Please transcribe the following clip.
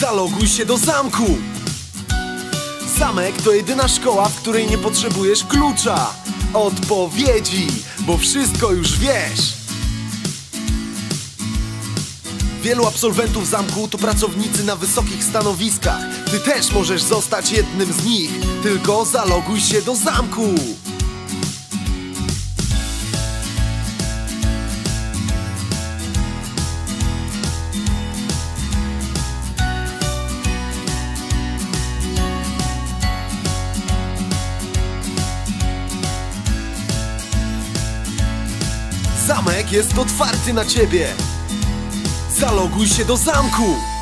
Zaloguj się do zamku! Zamek to jedyna szkoła, w której nie potrzebujesz klucza. Odpowiedzi, bo wszystko już wiesz. Wielu absolwentów zamku to pracownicy na wysokich stanowiskach. Ty też możesz zostać jednym z nich, tylko zaloguj się do zamku. Zamek jest otwarty na ciebie. Zaloguj się do zamku!